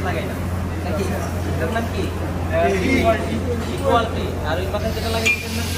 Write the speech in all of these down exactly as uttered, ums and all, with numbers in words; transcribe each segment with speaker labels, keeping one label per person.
Speaker 1: লাগাইলাম নাকি এটার নাম কি ইকুয়ালিটি আর ওই পাশে যেটা লাগাই এটার নাম কি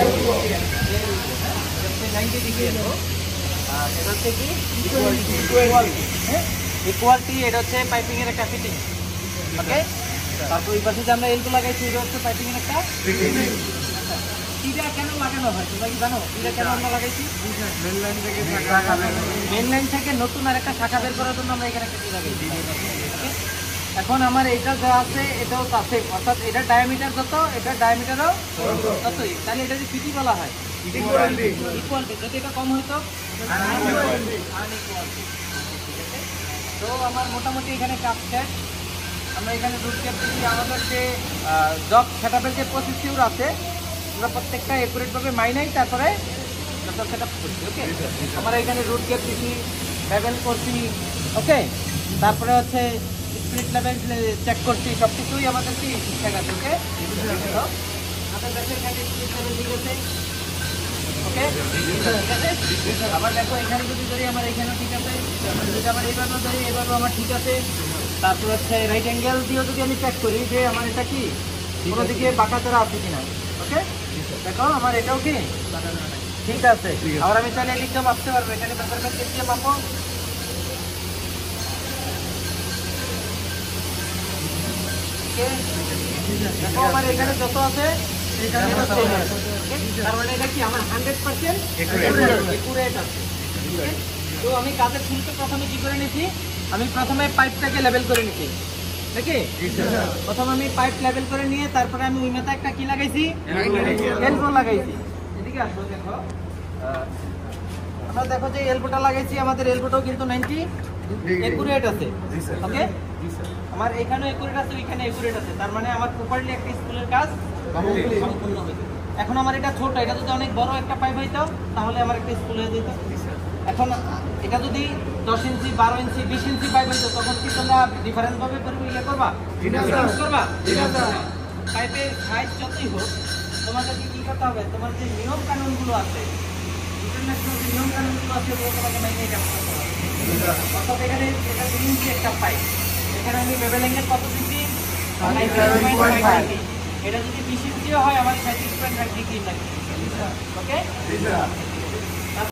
Speaker 1: নাইনটি ডিগ্রি এলো আর এটা হচ্ছে কি ইকুয়ালিটি হ্যাঁ ইকুয়ালিটি এটা হচ্ছে পাইপিং এর একটা ফিটিং ওকে তারপর এই পাশে যে আমরা এলটো লাগাইছি এটা হচ্ছে পাইপিং এর একটা ফিটিং এটা কেন লাগানো হয় তোমরা কি জানো এটা কেন আমরা লাগাইছি মেইন লাইন থেকে শাখা বের মেইন লাইন থেকে নতুন আরেকটা শাখা বের করার জন্য আমরা এখানে একটা লাগাইছি ওকে এখন আমার এটা যা আছে এটাও আছে অর্থাৎ এটা ডায়ামিটার যত এটা ডায়ামিটারও ততই তাহলে এটা যে পিটি বলা হয় ইকুয়ালিটি ইকুয়ালিটি যদি এটা কম হইতো আনইকুয়ালিটি আনইকুয়ালিটি তো আমার মোটামুটি এখানে কাজ শেষ আমরা এখানে রুট ক্যাপ দিচ্ছি আমাদের যে জব সেটআপের যে প্রসিডিউর আছে আমরা প্রত্যেকটা একুরেটভাবে মাইনাই তারপরে সেটআপ করছি ওকে আমরা এখানে রুট ক্যাপ দিচ্ছি লেভেল করছি ওকে তারপরে হচ্ছে স্পিরিট লেভেল চেক করছি সব কিছুই আমাদের কি ঠিকঠাক আছে ওকে আমাদের দেখো এখানে স্পিরিট লেভেল ঠিক আছে ওকে ঠিক আছে আবার দেখো এখানে যদি ধরি আমার এখানেও ঠিক আছে যদি আমার এইভাবে ধরি এইভাবে আমার ঠিক আছে তারপর হচ্ছে রাইট অ্যাঙ্গেল দিয়েও যদি আমি চেক করি যে আমার এটা কি কোনো দিকে বাঁকা চড়া আছে কিনা ওকে দেখো আমার এটাও কি ঠিক আছে আবার আমি চাইলে এদিকটা মাপতে পারবো এখানে মেজারমেন্ট দিয়ে মাপো দেখো আমার এখানে যত আছে এখানে তার মানে এটা কি আমার হান্ড্রেড পার্সেন্ট একুরেট আছে তো আমি কাজের শুরুতে প্রথমে কি করে নিছি আমি প্রথমে পাইপটাকে লেভেল করে নিছি নাকি প্রথমে আমি পাইপ লেভেল করে নিয়ে তারপরে আমি ওই মাথা একটা কি লাগাইছি এলবো লাগাইছি এদিকে আসো দেখো আমরা দেখো যে এলবোটা লাগাইছি আমাদের এলবোটাও কিন্তু নাইনটি একুরেট আছে ওকে আমার এখানে একুরেট আছে ওইখানে একুরেট আছে তার মানে আমার প্রপারলি একটা স্কুলের কাজ সম্পূর্ণ হয়েছে এখন আমার এটা ছোট এটা যদি অনেক বড় একটা পাইপ হইতো তাহলে আমার একটা স্কুল হয়ে যেত এখন এটা যদি দশ ইঞ্চি বারো ইঞ্চি বিশ ইঞ্চি পাইপ হইতো তখন কি তোমরা ডিফারেন্স ভাবে ইয়ে করবা করবা পাইপের সাইজ যতই হোক তোমাদেরকে কি করতে হবে তোমার যে নিয়ম কানুনগুলো আছে ইন্টারন্যাশনাল যে নিয়ম কানুনগুলো আছে ওগুলো তোমাকে মাইনে কাজ করতে হবে অর্থাৎ এখানে এটা দুই ইঞ্চি একটা পাইপ এখানে আমি লেভেলিংয়ের কত দিচ্ছি এটা যদি বিশ ইঞ্চিও হয় আমার সাঁত্রিশ পয়েন্ট ফাইভ ডিগ্রি লাগে ওকে